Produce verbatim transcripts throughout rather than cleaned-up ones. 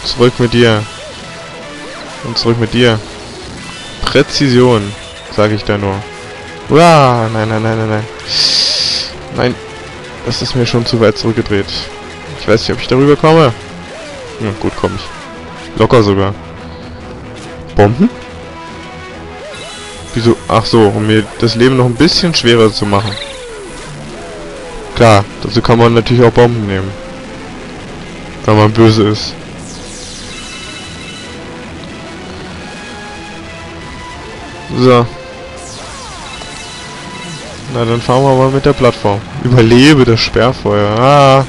Zurück mit dir. Und zurück mit dir. Präzision, sage ich da nur. Uah, nein, nein, nein, nein, nein. Nein, das ist mir schon zu weit zurückgedreht. Ich weiß nicht, ob ich darüber komme. Ja, gut, komme ich. Locker sogar. Bomben? Wieso? Ach so, um mir das Leben noch ein bisschen schwerer zu machen. Klar, dazu kann man natürlich auch Bomben nehmen. Wenn man böse ist. So. Na, dann fahren wir mal mit der Plattform. Überlebe das Sperrfeuer. Ah.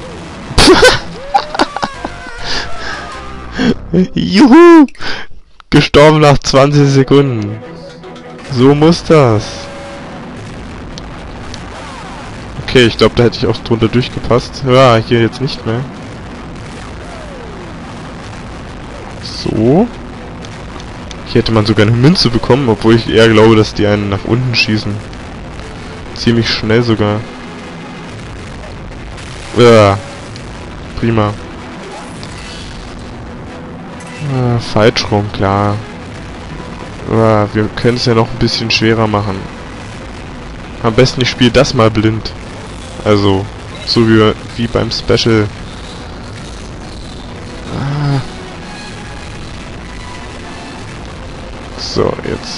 Juhu! Gestorben nach zwanzig Sekunden. So muss das. Okay, ich glaube, da hätte ich auch drunter durchgepasst. Ja, hier jetzt nicht mehr. So. Hier hätte man sogar eine Münze bekommen, obwohl ich eher glaube, dass die einen nach unten schießen. Ziemlich schnell sogar. Ja. Prima. Ah, falsch rum, klar. Ah, wir können es ja noch ein bisschen schwerer machen. Am besten ich spiele das mal blind. Also, so wie, wie beim Special. Ah. So, jetzt.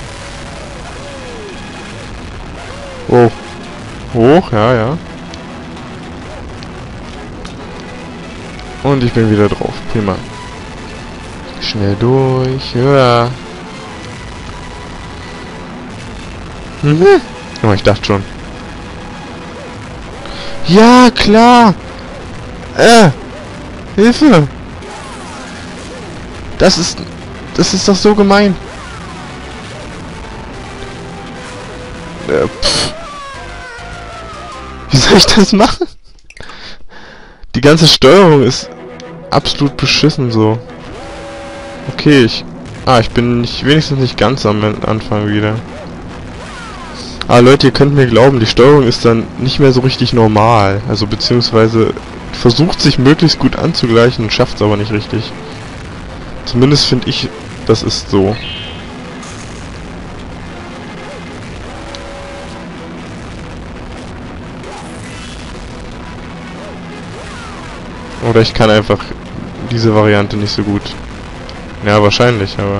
Oh. Hoch, ja, ja. Und ich bin wieder drauf. Prima. Schnell durch. Ja. Mhm. Oh, ich dachte schon. Ja, klar. Äh. Hilfe. Das ist... Das ist doch so gemein. Äh, pff. Wie soll ich das machen? Die ganze Steuerung ist absolut beschissen so. Okay, ich... Ah, ich bin nicht, wenigstens nicht ganz am Anfang wieder. Ah, Leute, ihr könnt mir glauben, die Steuerung ist dann nicht mehr so richtig normal. Also, beziehungsweise versucht sich möglichst gut anzugleichen und schafft es aber nicht richtig. Zumindest finde ich, das ist so. Oder ich kann einfach diese Variante nicht so gut. Ja, wahrscheinlich, aber...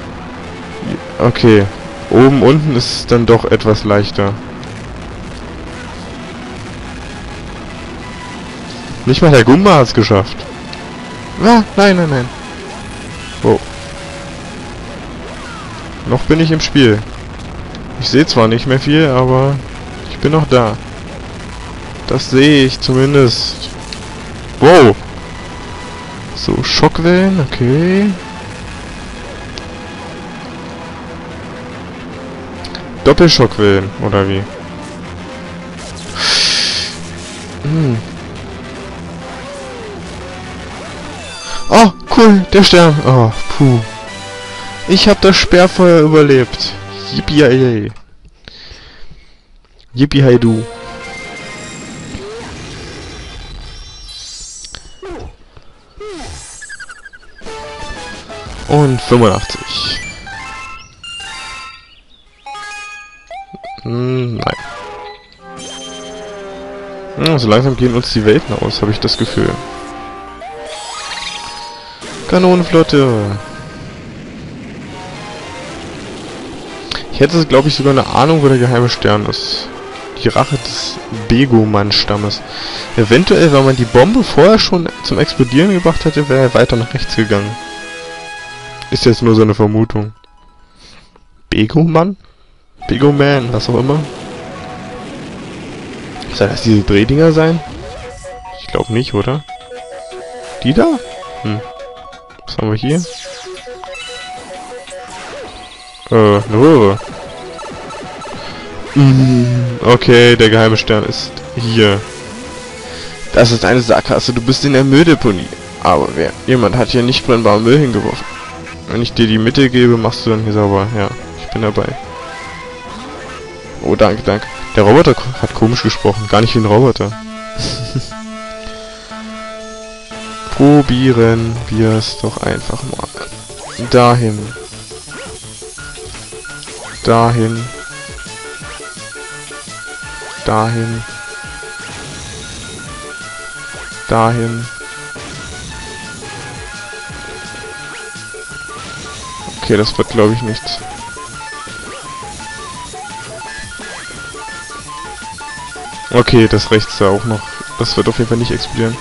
Okay. Oben, unten ist es dann doch etwas leichter. Nicht mal der Gumba hat es geschafft. Ah, nein, nein, nein. Oh. Noch bin ich im Spiel. Ich sehe zwar nicht mehr viel, aber ich bin noch da. Das sehe ich zumindest. Wow. So, Schockwellen, okay. Doppelschockwellen, oder wie? Hm. Oh, cool, der Stern. Oh, puh. Ich hab das Sperrfeuer überlebt. Yippie-yay. Yippie-hai-du. Und fünfundachtzig. Hm, nein. Hm, so langsam gehen uns die Welten aus, habe ich das Gefühl. Kanonenflotte. Ich hätte, glaube ich, sogar eine Ahnung, wo der geheime Stern ist. Die Rache des Begoman-Stammes. Eventuell, wenn man die Bombe vorher schon zum Explodieren gebracht hätte, wäre er weiter nach rechts gegangen. Ist jetzt nur so eine Vermutung. Begoman? Begoman, was auch immer. Soll das diese Drehdinger sein? Ich glaube nicht, oder? Die da? Hm. Was haben wir hier? Äh, eine Röhre. Mm, okay, der geheime Stern ist hier. Das ist eine Sackgasse, du bist in der Mülldeponie. Aber wer? Jemand hat hier nicht brennbaren Müll hingeworfen. Wenn ich dir die Mitte gebe, machst du dann hier sauber. Ja, ich bin dabei. Oh, danke, danke. Der Roboter hat komisch gesprochen. Gar nicht wie ein Roboter. Probieren wir es doch einfach mal. Dahin. Dahin. Dahin. Dahin. Okay, das wird, glaube ich, nichts. Okay, das rechts da auch noch. Das wird auf jeden Fall nicht explodieren.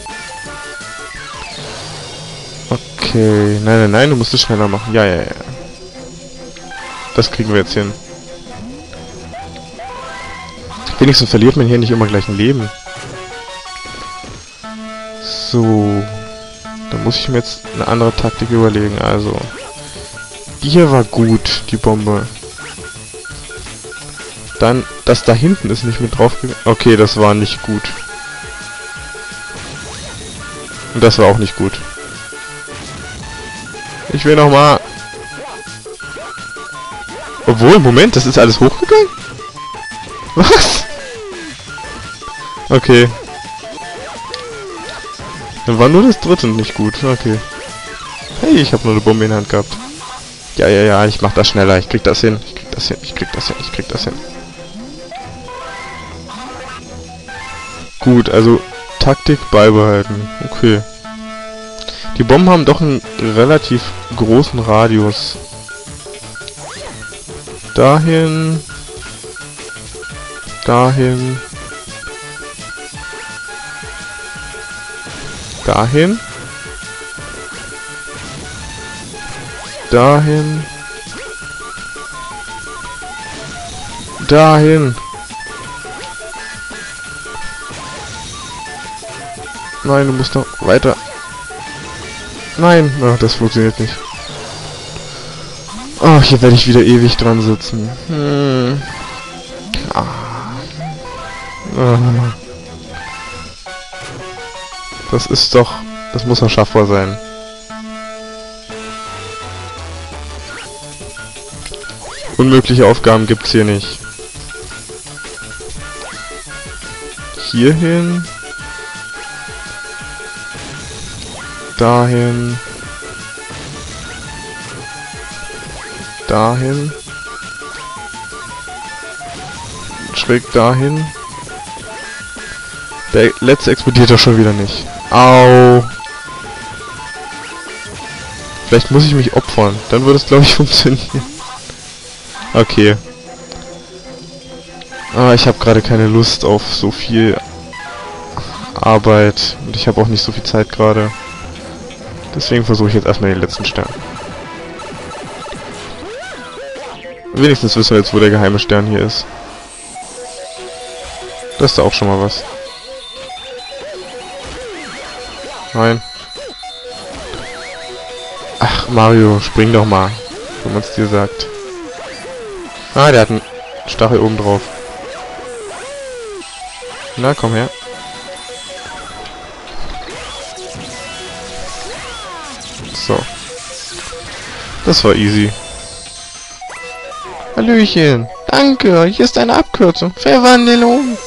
Okay, nein, nein, nein, du musst es schneller machen. Ja, ja, ja. Das kriegen wir jetzt hin. Wenigstens verliert man hier nicht immer gleich ein Leben. So. Da muss ich mir jetzt eine andere Taktik überlegen. Also. Die hier war gut, die Bombe. Dann, das da hinten ist nicht mit drauf gegangen. Okay, das war nicht gut. Und das war auch nicht gut. Ich will noch mal. Obwohl, Moment, das ist alles hochgegangen? Was? Okay. Dann war nur das dritte nicht gut. Okay. Hey, ich habe nur eine Bombe in der Hand gehabt. Ja, ja, ja, ich mach das schneller. Ich krieg das hin. Ich krieg das hin. Ich krieg das hin. Ich krieg das hin. Gut, also Taktik beibehalten. Okay. Die Bomben haben doch einen relativ großen Radius. Dahin. Dahin. Dahin. Dahin. Dahin. Nein, du musst noch weiter. Nein, ach, das funktioniert nicht. Oh, hier werde ich wieder ewig dran sitzen. Hm. Ah. Ah. Das ist doch... Das muss doch schaffbar sein. Unmögliche Aufgaben gibt's hier nicht. Hierhin. Dahin. Dahin. Schräg dahin. Der letzte explodiert doch schon wieder nicht. Au. Vielleicht muss ich mich opfern. Dann würde es, glaube ich, funktionieren. Okay. Ah, ich habe gerade keine Lust auf so viel Arbeit. Und ich habe auch nicht so viel Zeit gerade. Deswegen versuche ich jetzt erstmal den letzten Stern. Wenigstens wissen wir jetzt, wo der geheime Stern hier ist. Das ist da auch schon mal was. Nein. Ach, Mario, spring doch mal. Wenn man es dir sagt. Ah, der hat einen Stachel oben drauf. Na, komm her. So. Das war easy. Hallöchen. Danke, hier ist eine Abkürzung. Verwandlung.